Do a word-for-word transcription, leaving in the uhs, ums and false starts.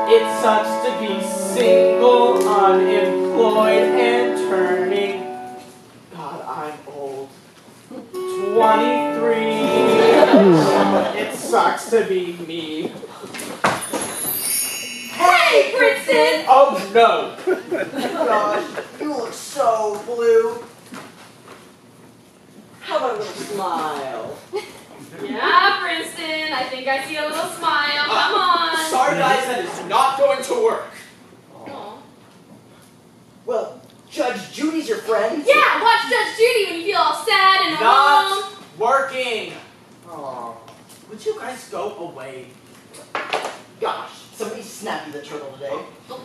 It sucks to be single, unemployed, and turning. God, I'm old. twenty-three. It sucks to be me. Hey, Princeton! Oh, no. Gosh, you look so blue. How about a little smile? Yeah, Princeton, I think I see a little smile. Come on. Sorry, guys, that is not going to work. Aw. Well, Judge Judy's your friend. Yeah, watch Judge Judy when you feel all sad and alone. Not working. Aw, Would you guys go away? gosh, somebody snapped you the turtle today. Oh,